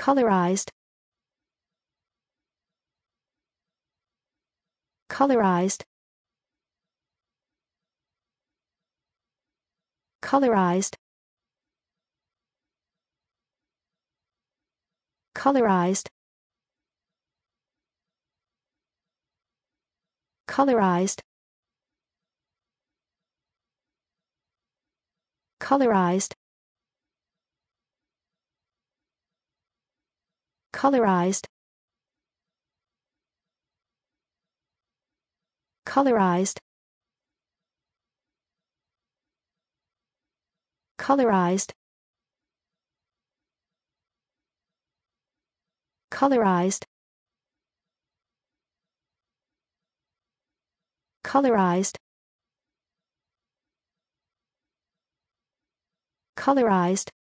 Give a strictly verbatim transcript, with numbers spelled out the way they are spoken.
Colorized. Colorized. Colorized. Colorized. Colorized. Colorized. Colorized. Colorized. Colorized. Colorized. Colorized. Colorized.